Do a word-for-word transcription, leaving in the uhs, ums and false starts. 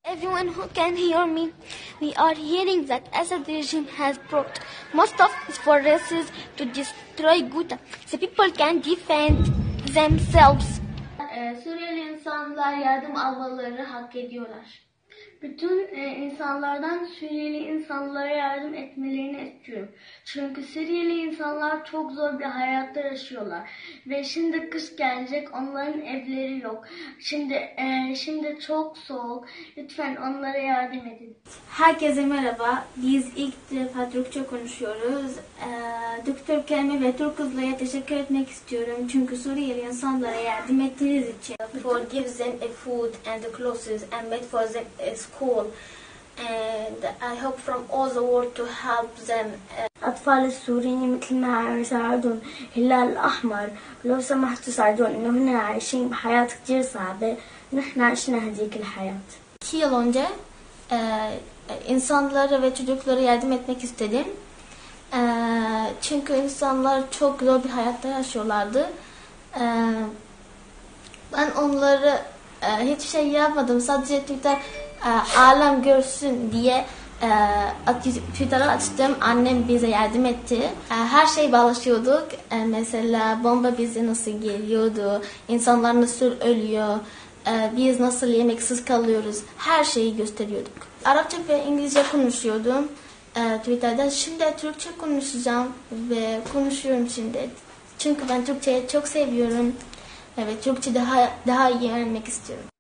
Everyone who can hear me, we are hearing that Assad regime has brought most of its forces to destroy Ghouta, so people can defend themselves. Ee, Suriyeli insanlar yardım almaları hak ediyorlar. Bütün e, insanlardan Suriyeli insanlara yardım etmelerini istiyorum. Çünkü Suriyeli insanlar çok zor bir hayatta yaşıyorlar. Ve şimdi kış gelecek, onların evleri yok. Şimdi e, şimdi çok soğuk. Lütfen onlara yardım edin. Herkese merhaba. Biz ilk defa Türkçe konuşuyoruz. Ee, Doktor Kerem'e ve Türk Kızılay'a teşekkür etmek istiyorum. Çünkü Suriyeli insanlara yardım ettiğiniz için. For give them a food and the clothes and made for them a school. And I hope from all the world to help them. أطفال السوريين مثل ما يساعدون الهلال الأحمر لو سمحتوا ساعدون إنه هنا عايشين بحياة كتير صعبة نحن عشنا هديك الحياة. İki yıl önce e, insanlara ve çocuklara yardım etmek istedim. E, çünkü insanlar çok zor bir hayatta yaşıyorlardı. E, ben onları e, hiçbir şey yapmadım. Sadece Twitter e, alem görsün diye e, Twitter'ı açtım. Annem bize yardım etti. E, her şey paylaşıyorduk. E, mesela bomba bize nasıl geliyordu, insanlar nasıl ölüyor, e, biz nasıl yemeksiz kalıyoruz. Her şeyi gösteriyorduk. Arapça ve İngilizce konuşuyordum e, Twitter'da. Şimdi Türkçe konuşacağım ve konuşuyorum şimdi. Çünkü ben Türkçeyi çok seviyorum ve Türkçe daha daha iyi öğrenmek istiyorum.